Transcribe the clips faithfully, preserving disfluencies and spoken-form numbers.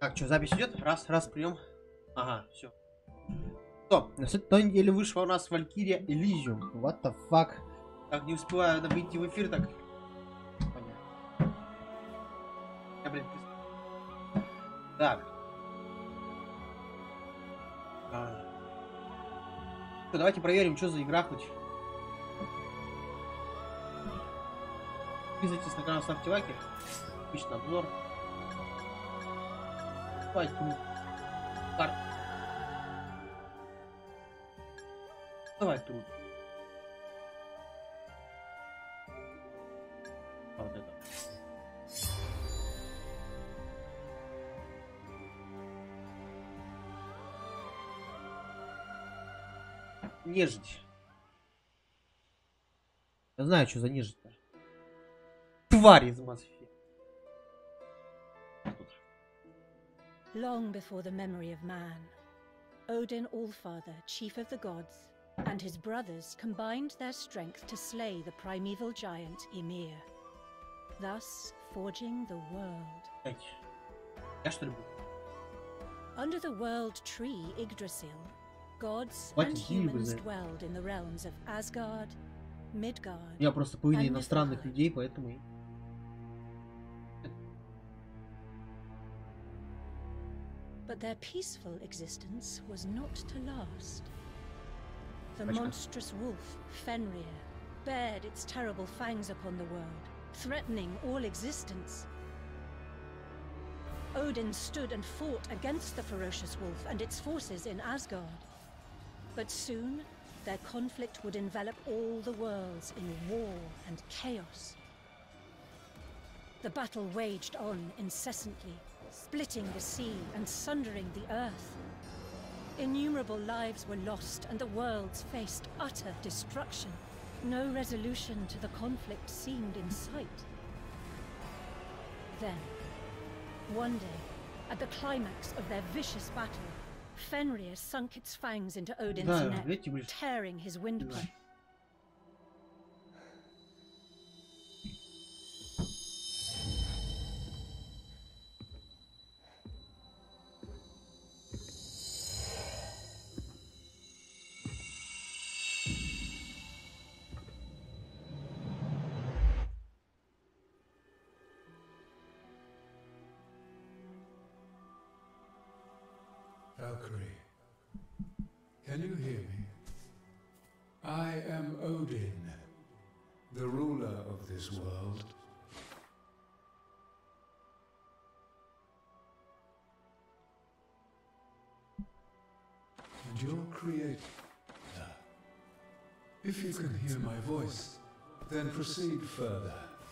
Так, что, запись идет? Раз, раз, прием. Ага, все. Что? На той неделе вышла у нас Valkyria Elysium. What the fuck? Как не успеваю выйти в эфир, так... Понятно. Я, блин, пис... Так. А... Что, давайте проверим, что за игра хоть. Подписывайтесь на канал, ставьте лайки. Отличный обзор. Давайте. Карт. Давай тут. А вот это. Нежить. Я знаю, что за нежить-то. Тварь из Mass Effect. Long before the memory of man, Odin Allfather, chief of the gods, and his brothers combined their strength to slay the primeval giant Ymir, thus forging the world. Я что ли буду? Under the world tree Yggdrasil, gods and humans dwelled in the realms of Asgard, Midgard. Я просто повели иностранных людей, поэтому. But their peaceful existence was not to last. The monstrous wolf, Fenrir, bared its terrible fangs upon the world, threatening all existence. Odin stood and fought against the ferocious wolf and its forces in Asgard. But soon, their conflict would envelop all the worlds in war and chaos. The battle waged on incessantly, splitting the sea and sundering the earth. Innumerable lives were lost and the worlds faced utter destruction. No resolution to the conflict seemed in sight. Then, one day, at the climax of their vicious battle, Fenrir sunk its fangs into Odin's Да, neck, видите, вы... tearing his windpipe. Valkyrie, can you hear me? I am Odin, the ruler of this world. And your creator. If you can hear my voice, then proceed further.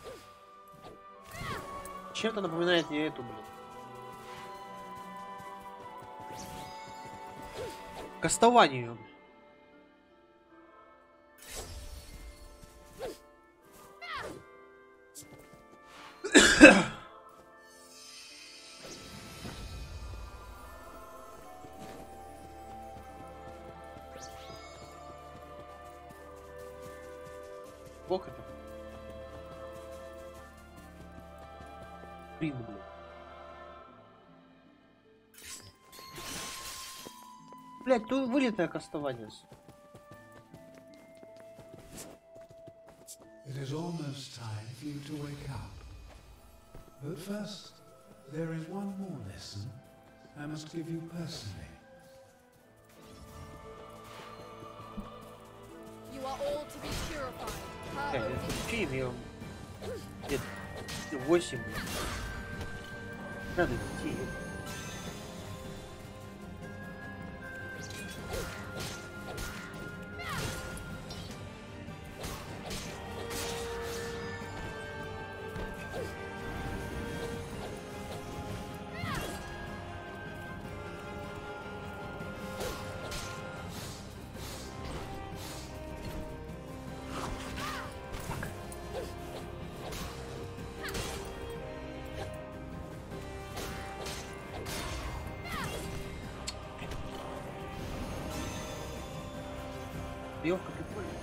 Чем-то напоминает мне эту, блин. Кастованию. Бог это. Блин, блин. Блять, тут вылетное кастование. It is almost time for you to wake up. But first, there is one more lesson I must give you personally. You are all to be purified. Блять, это че имел? Где-то восемь, блин. Надо идти. Боевка прикольная.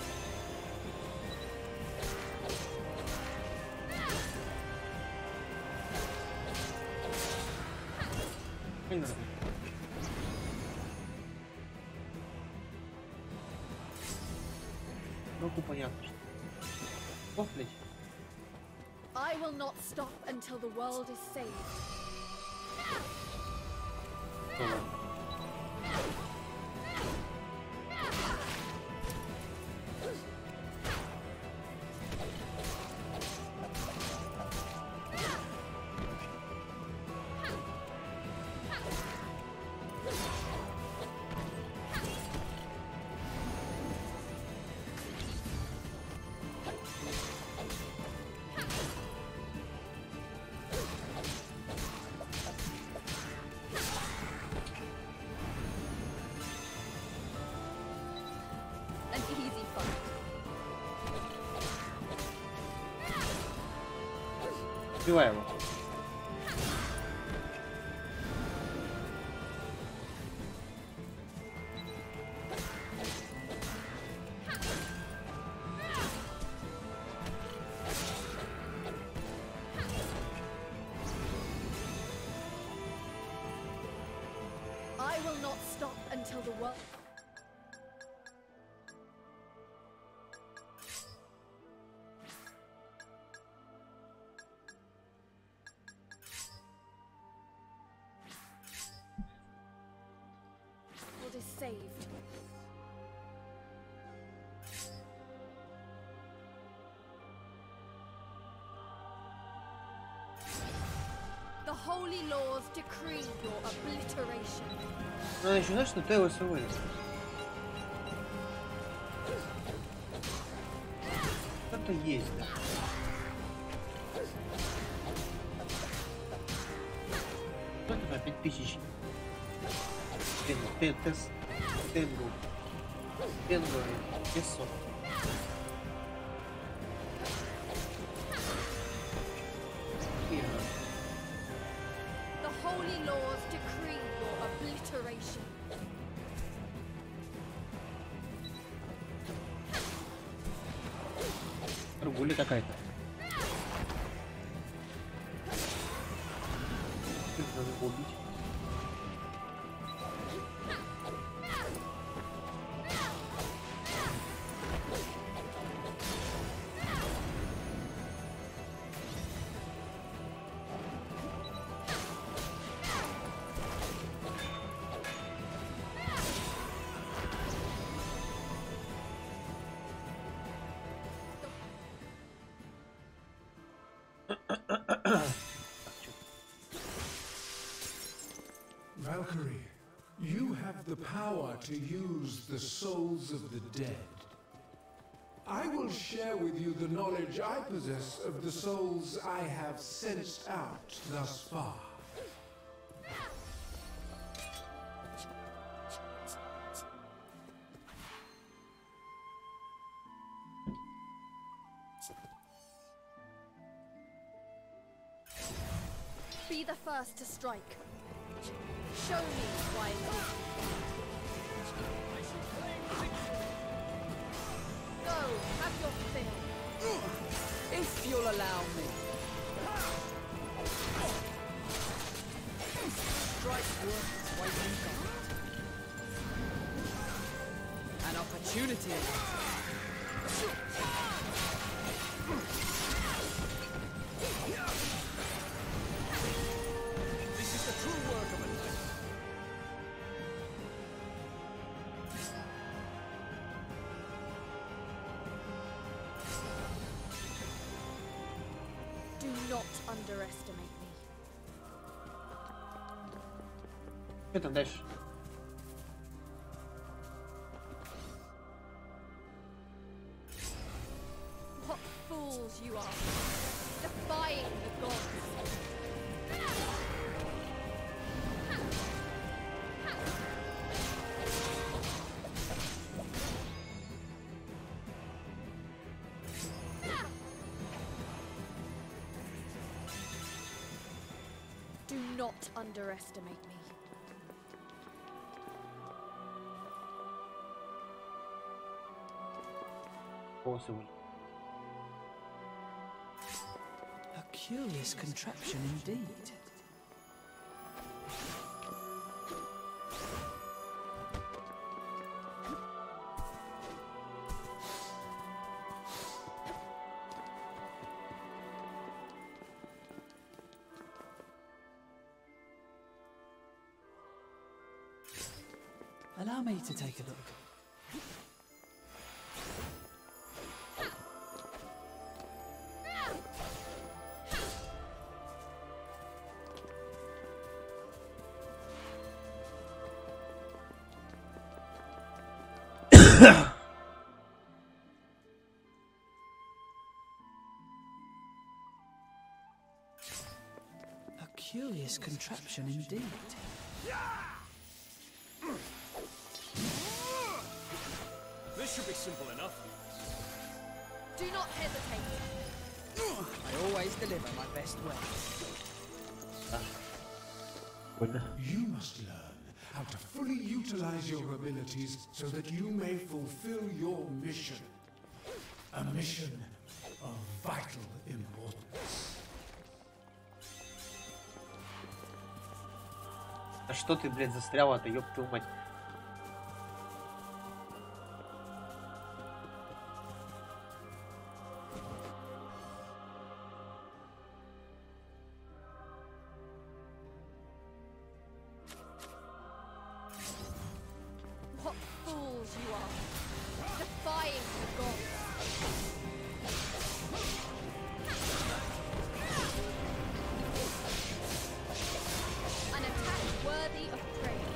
Не надо. Ну, понятно, что. О, блядь. I will not stop until the world is saved. Ну, ладно. An easy fight. Убивай его. I will not stop until the world. World is saved. The holy laws decree your obliteration. Надо еще знать, что Тейлор свой. Что-то есть, да. Сколько на пять тысяч? Тест. Тенгу. Тенгу. Песо. The holy laws decree your obliteration. Ругуля какая-то. Их надо убить. Valkyrie, you have the power to use the souls of the dead. I will share with you the knowledge I possess of the souls I have sensed out thus far. Be the first to strike. Show me why. Go, have your fill. If you'll allow me. Strike worth its weight in gold. An opportunity. This is the true work of a knight. Do not underestimate me. Что там дальше? What fools you are, defying the gods. Do not underestimate me. Possible. A curious contraption indeed. Allow me to take a look. A curious contraption indeed. This should be simple enough. Do not hesitate. I always deliver my best work. You must learn how to fully utilize your abilities so that you may fulfill your mission. A mission of vital importance. А что ты, блядь, застряла-то, ёб твою мать? What fools you are, defying the gods. An attack worthy of praise.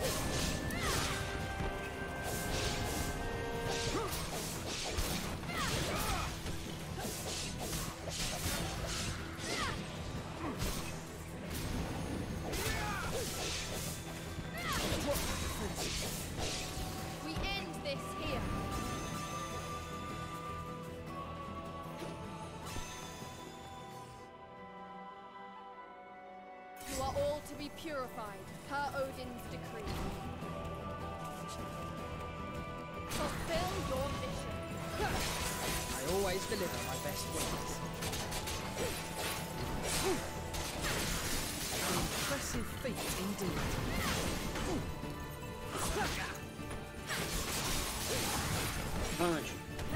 We end this here. You are all to be purified, per Odin's decree. Fulfill your mission. I always deliver my best work. An impressive feat indeed. Ночь.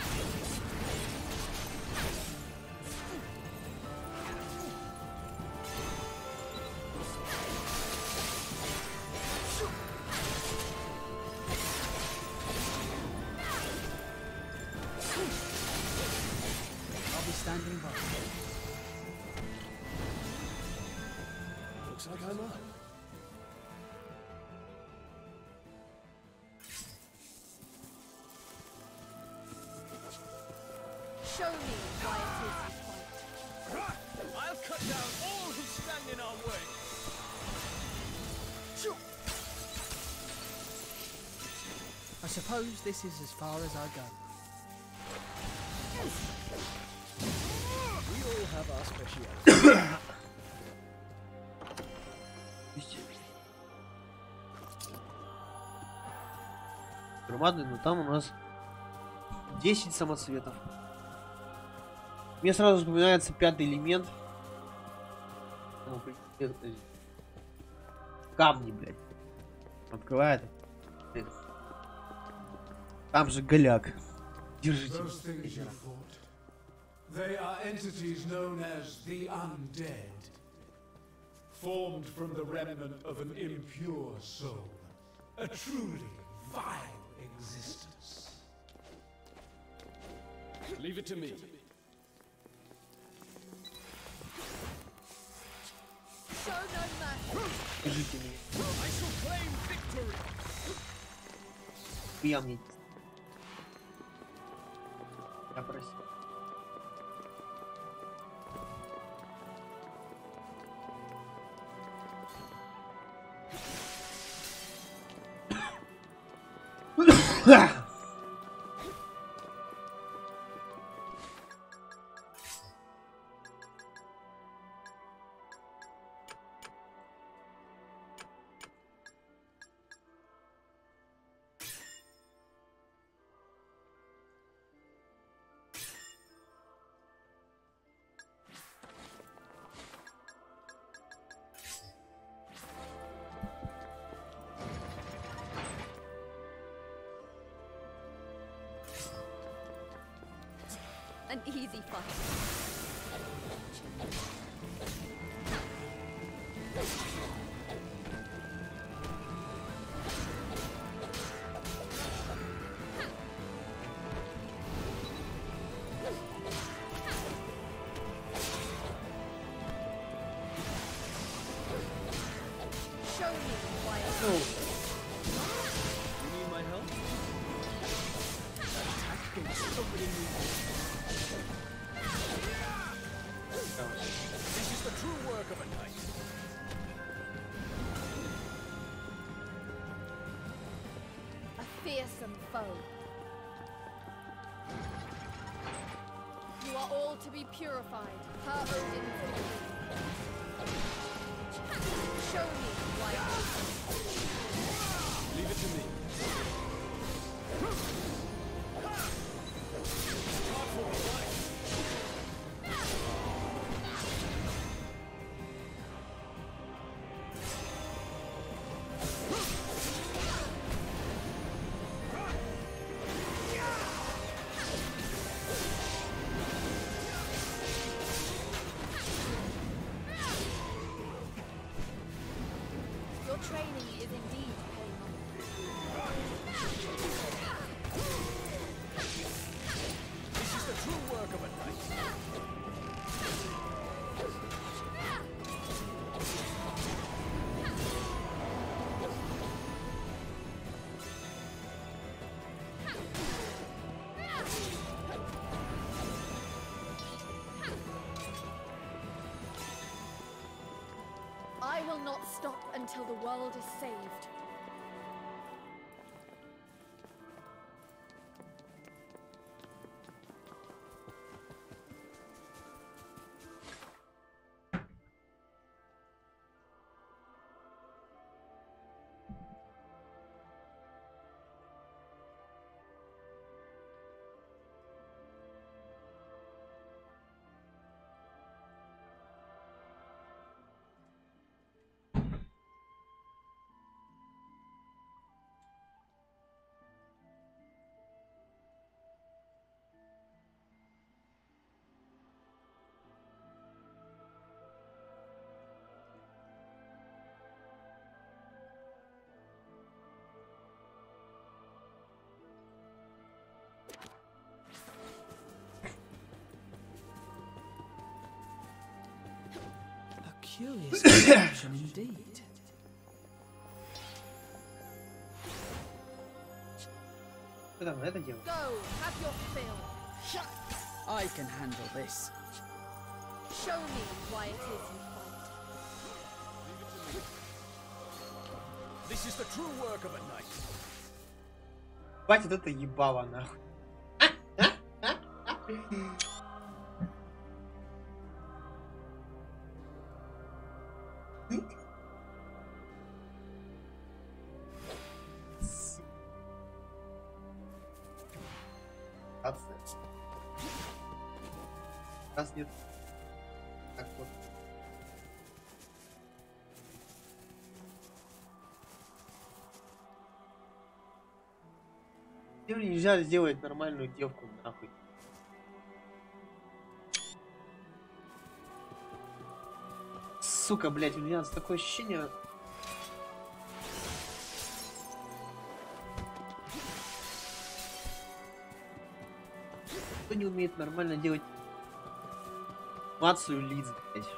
I'll be standing by. Looks like I'm up. Show me why it is you fight. I'll cut down all who stand in our way. I suppose this is as far as I go. We all have our speciality. Громадный, но там у нас десять самоцветов. Мне сразу вспоминается пятый элемент. Ну, это- Камни, блядь. Открывает. Там же голяк. Держите. Those things you fought, they are entities known as the undead, formed from the remnant of an impure soul, a truly vile existence. Leave it to me. Show no mercy. Держите меня. I shall claim victory. Я мне. Я просил. An easy fight. fearsome foe. You are all to be purified, per Odin's decree. Show me why I Leave it to me. Not for the light. Your training is indeed paying off. This is the true work of a knight. I will not stop until the world is saved. A curious description indeed. Что там это делать? Go, have your fill. I can handle this. Show me why it is you fight. This is the true work of a knight. Хватит это ебало нахуй. Раз нет. Так вот. Мне нельзя сделать нормальную девку, нахуй. Сука, блять, у меня такое ощущение. Кто не умеет нормально делать анимацию лиц, блять.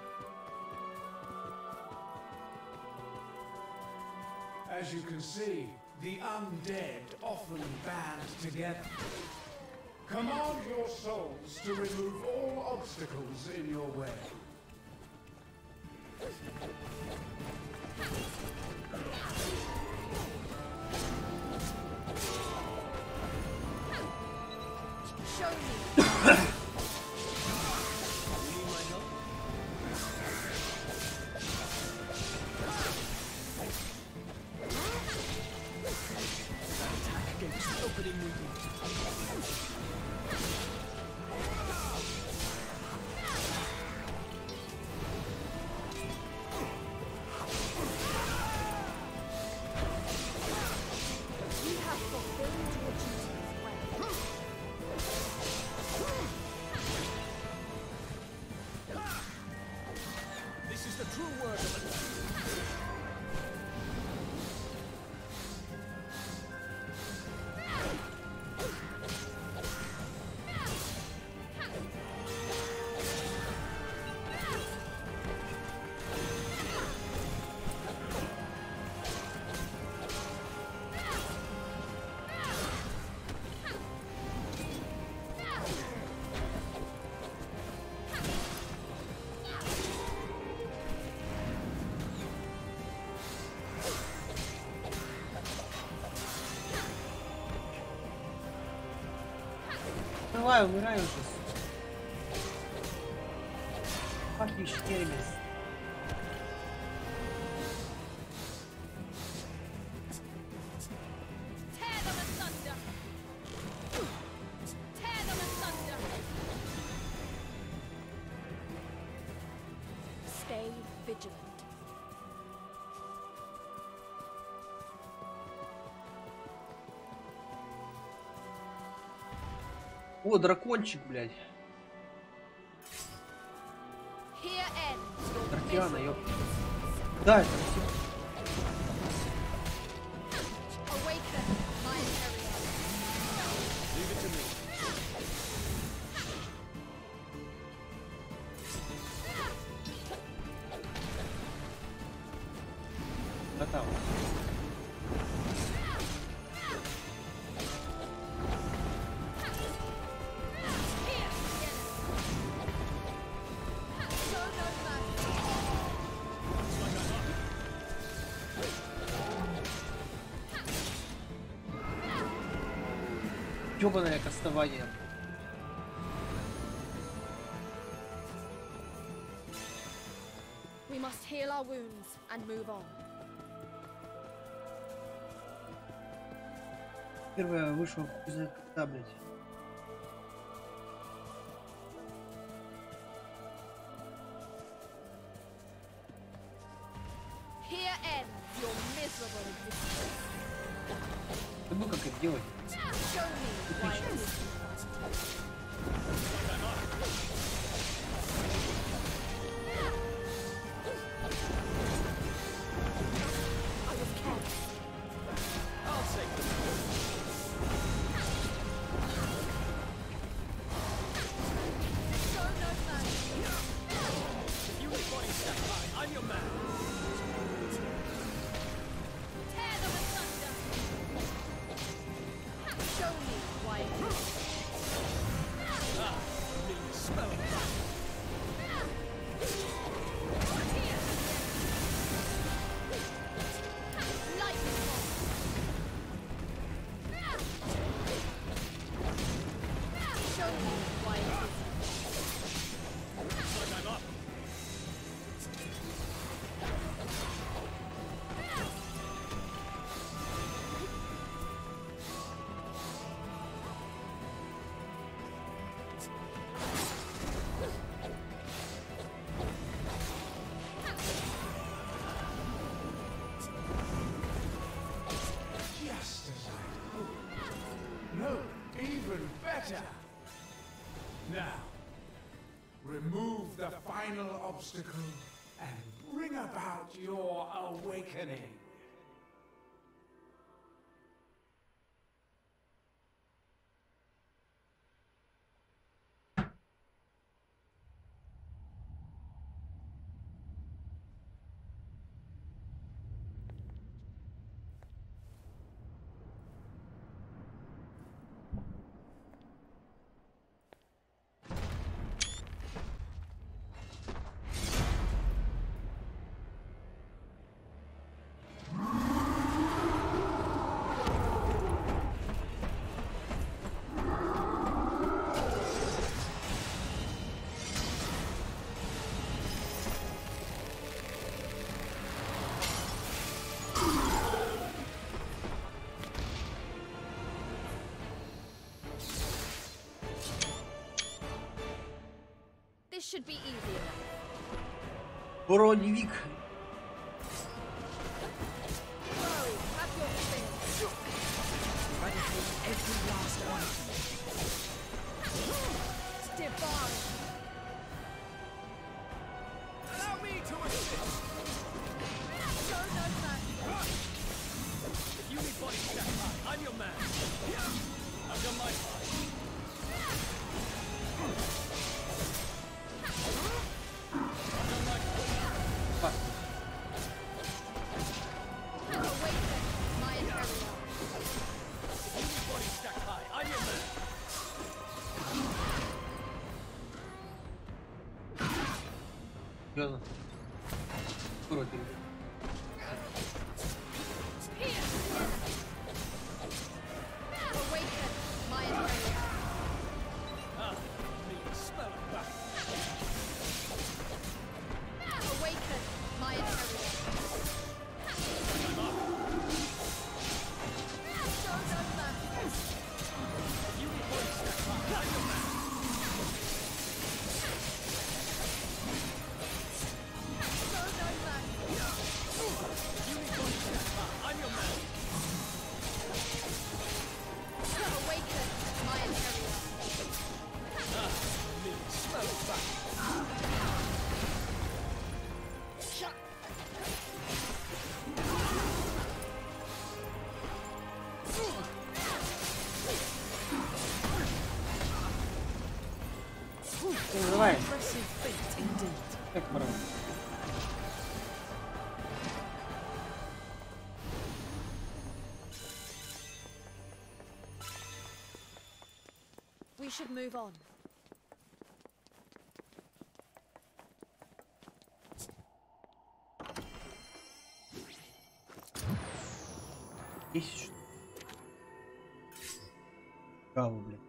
As you can see, the undead often band together. Command your souls to remove all obstacles in your way. Show me. You have fulfilled your duties well. Давай, умирай уже. Fucking штеремес. Tear them asunder. Tear them asunder. Stay vigilant. О, дракончик, блядь. Here ends your Дракиана, miserable ёп. Да, это все. Awaken, my Imperial. Leave it to me. Готово. Ёбаное кастование. We must heal our wounds and move on. Первая вышла из когда, блядь. Here ends your miserable existence. Забыл, как это делать. Show me why it is you fight. I was careless. I'll take them. Show no mercy. If you need body step high, I'm your man. Tear them asunder. Show me why it is. Ah, me smell it. Lightning bolt. Show me why it is. Looks like I'm up. Just as I hoped. No, even better. Now, remove the final obstacle and bring about your awakening. This should be easy enough. Броневик. Whoa, have your fill. Ready for every last one. Divine. Allow me to assist. Show no mercy. If you need body step high, I'm your man. I've done my part. Awaken, my Imperial. If you need body step high, I'm your man. Серьезно. Скоро перейдем. Here. Awaken, my Imperial. Impressive feat indeed. Как правильно. We should move on. Есть что? Кого, блядь?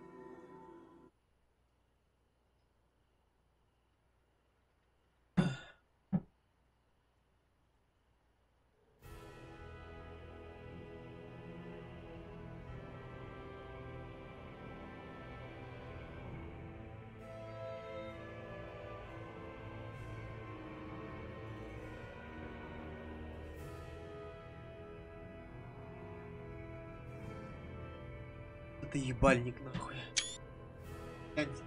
Это ебальник нахуй. Гляньте.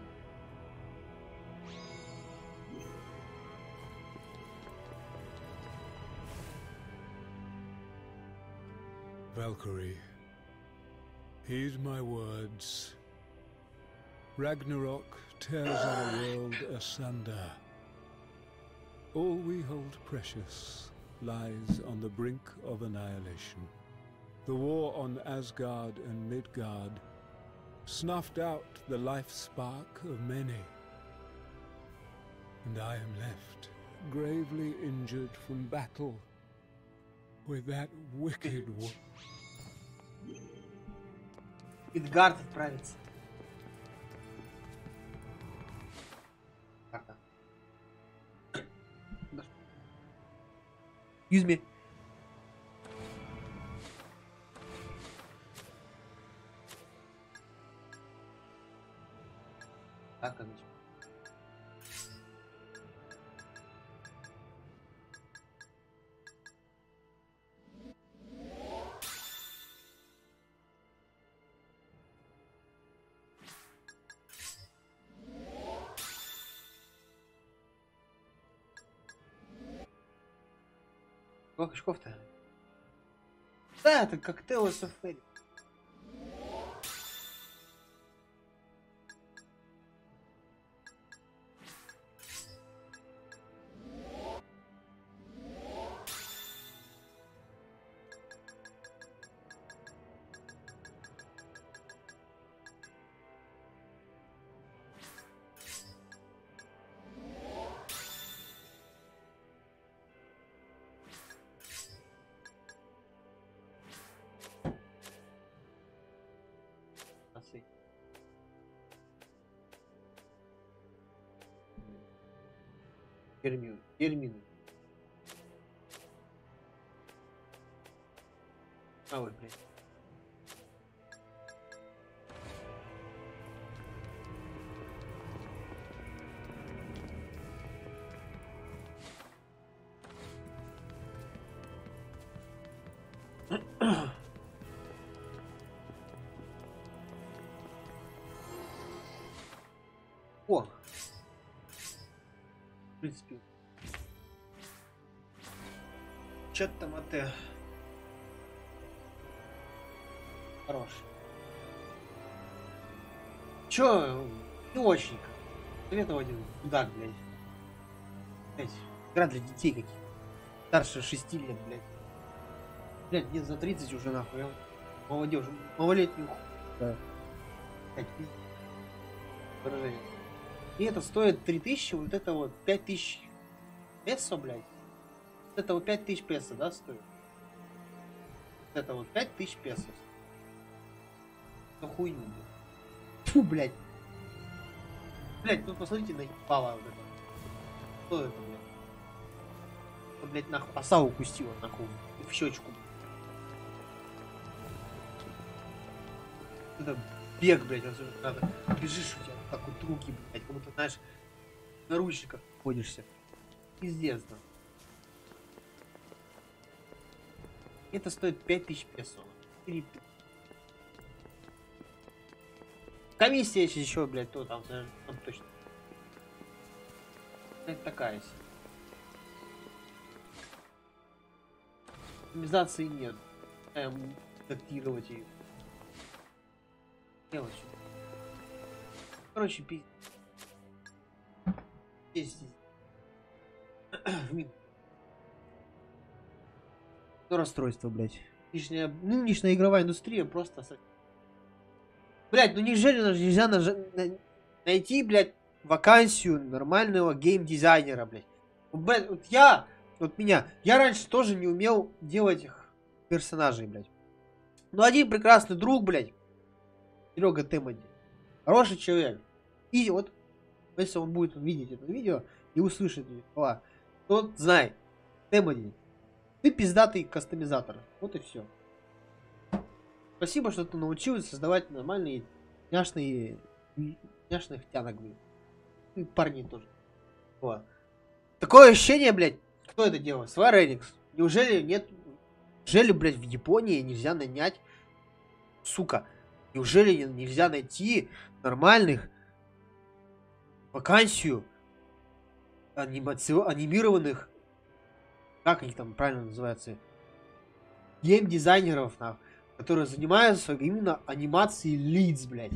Valkyrie, heed my words. Ragnarok tears our world asunder. All we hold precious lies on the brink of annihilation. The war on Asgard and Midgard snuffed out the life spark of many. And I am left, gravely injured from battle with that wicked one. Мидгард отправится. Карта. Excuse me. Так, конечно. Сколько очков-то? Да, это как Tales of Fairy. Термин, термины. А, ой, блин. О! В принципе. Чё там это? Хорош. Чё? Не очень. Советовал один мудак, блядь. Блядь, игра для детей каких. Старше шести лет, блядь. Блядь, мне за тридцать уже нахуй. Я молодежь, малолетнюю хуй. Да. Блядь, пиздец. Выражение. И это стоит три тысячи, вот это вот пять тысяч песо, блядь. Вот это вот пять тысяч песо, да, стоит? Вот это вот пять тысяч песо. Ну хуйню, блядь. Фу, блядь. Блядь, ну посмотрите на ебало вот это. Что это, блядь? Это, блядь, нахуй оса укусила, нахуй. И в щечку. Это бег, блядь, надо. Бежишь у тебя, как вот руки, блядь, как будто, знаешь, в наручниках ходишься. Пиздец, да. Это стоит пять тысяч песо. Комиссия если еще, блядь, то там, там точно. Это такая себе. Оптимизации нет. Эм, датировать ее. Мелочь. Короче, пиздец. есть. Ну, расстройство, блядь. Нынешняя, нынешняя игровая индустрия просто... Блядь, ну неужели нельзя наж... найти, блядь, вакансию нормального геймдизайнера, блядь? Блядь, вот я, вот меня, я раньше тоже не умел делать их персонажей, блядь. Но один прекрасный друг, блядь, Серега Темоди, хороший человек. И вот, если он будет видеть это видео и услышит эти слова, то вот знай, Темоди, ты пиздатый кастомизатор. Вот и все. Спасибо, что ты научился создавать нормальные няшные, няшных тянок, блин. И парни тоже. Вот. Такое ощущение, блядь, кто это делает? Square Enix. Неужели нет... Неужели, блядь, в Японии нельзя нанять... Сука. Неужели нельзя найти нормальных вакансию анимацио... анимированных... Как они там правильно называются? Гейм-дизайнеров, нахуй, которые занимаются именно анимацией лиц, блядь.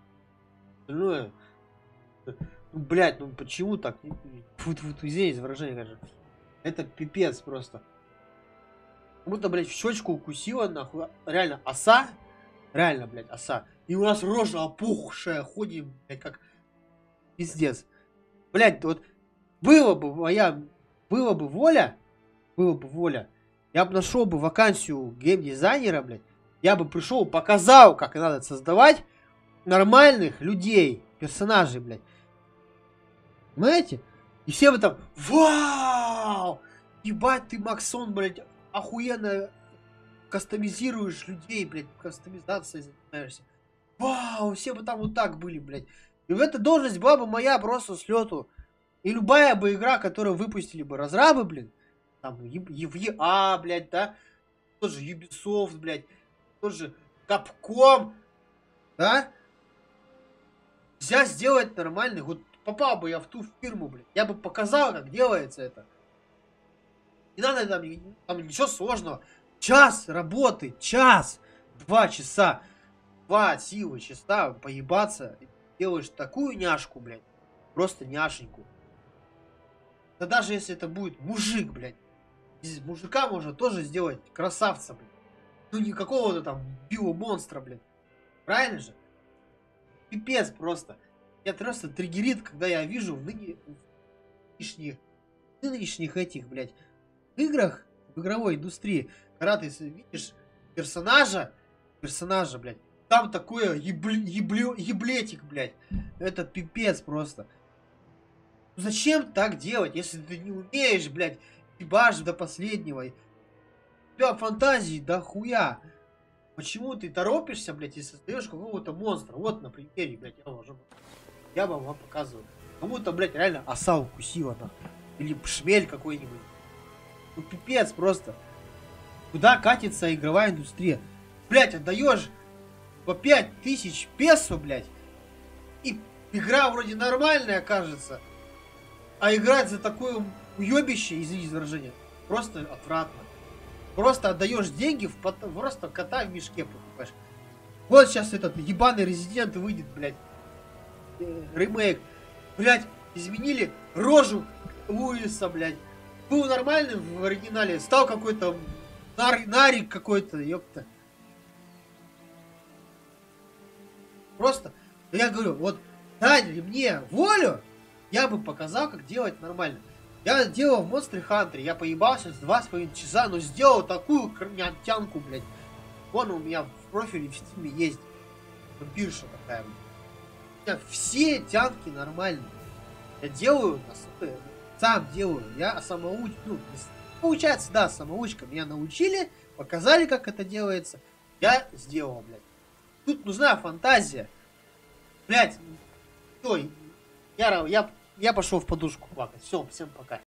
Ну, ну, блядь, ну почему так? Фу-фу-фу, извините за выражение, конечно. Это пипец просто. Как будто, блядь, в щечку укусила, нахуй. Реально, оса. Реально, блядь, оса. И у нас рожа опухшая, ходим, блядь, как пиздец. Блядь, вот было бы моя, было бы воля, было бы воля, я бы нашел бы вакансию геймдизайнера, блядь, я бы пришел, показал, как надо создавать нормальных людей, персонажей, блядь. Понимаете? И все бы там, вау! Ебать ты, Максон, блядь, охуенно кастомизируешь людей, блядь, кастомизацией занимаешься. Вау, все бы там вот так были, блядь. И в эта должность была бы моя просто с лету. И любая бы игра, которую выпустили бы разрабы, блин, там, в и а, блядь, да, тот же Ubisoft, блядь, тот же Capcom, да, нельзя сделать нормальный, вот попал бы я в ту фирму, блядь, я бы показал, как делается это. Не надо там, там ничего сложного. Час работы, час, два часа, два силы часа поебаться, делаешь такую няшку, блядь, просто няшеньку. Да даже если это будет мужик, блядь, из мужика можно тоже сделать красавца, блядь. Ну не какого-то там биомонстра, блядь. Правильно же? Пипец просто. Меня просто триггерит, когда я вижу в ныне... нынешних, нынешних этих, блядь, играх, в игровой индустрии, когда ты видишь персонажа, персонажа, блядь, там такое ебле, ебле, еблетик, блядь. Это пипец просто. Зачем так делать, если ты не умеешь, блядь, ебашь до последнего? У тебя фантазии до хуя. Почему ты торопишься, блядь, и создаешь какого-то монстра? Вот на примере, блядь, я уже... Я вам, вам показываю. Кому-то, блядь, реально оса укусила, нахуй. Или шмель какой-нибудь. Ну, пипец просто. Куда катится игровая индустрия? Блядь, отдаешь по пять тысяч песо, блядь. И игра вроде нормальная, кажется. А играть за такое уебище, извините за выражение, просто отвратно. Просто отдаешь деньги в пот... просто кота в мешке покупаешь. Вот сейчас этот ебаный Резидент выйдет, блядь. Э, ремейк. Блядь, изменили рожу Луиса, блядь. Был нормальным в оригинале, стал какой-то нар... нарик какой-то, ёпта. Просто, я говорю, вот дали мне волю, я бы показал, как делать нормально. Я делал в Monster Hunter, я поебался с два с половиной часа, но сделал такую тянку, блядь. Вон у меня в профиле в стиме есть вампирша такая, блядь. У меня все тянки нормальные. Я делаю, сам делаю, я самоуч, ну, получается, да, самоучка. Меня научили, показали, как это делается. Я сделал, блядь. Тут нужна фантазия. Блядь, все, я, я, я пошел в подушку плакать. Все, всем пока.